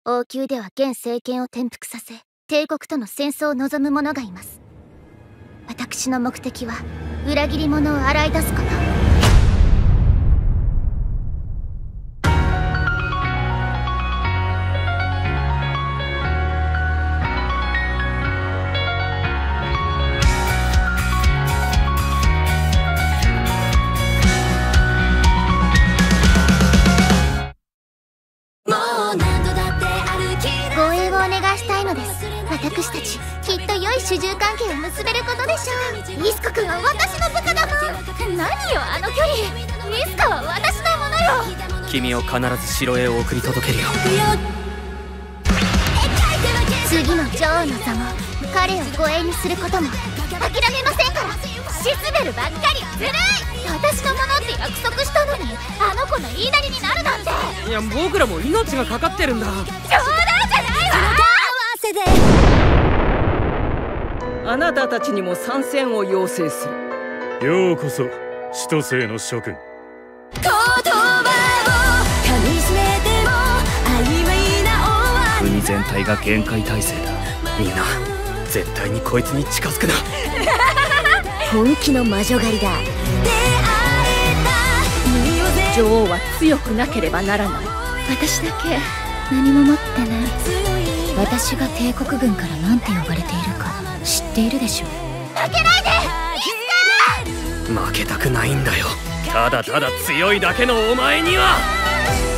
王宮では現政権を転覆させ、帝国との戦争を望む者がいます。私の目的は裏切り者を洗い出すこと。護衛をお願いしたいのです。私たちきっと良い主従関係を結べることでしょう。イスコ君は私の部下だもん。何よあの距離。イスカは私のものよ。 君を必ず城へ送り届けるよ。 次の女王の座も彼を護衛にすることも諦めませんから。シスベルばっかりずるい。私のものって約束したのにあの子の言いなりになるなんて。 いや僕らも命がかかってるんだ。 冗談じゃないわ。 あなたたちにも参戦を要請する。 ようこそ千歳の諸君。 国全体が限界態勢だ。みんな絶対にこいつに近づくな。 本気の魔女狩りだ。 女王は強くなければならない。 私だけ何も持ってない。私が帝国軍から何て呼ばれているか知っているでしょ。負けないで。 負けたくないんだよ。ただただ強いだけのお前には。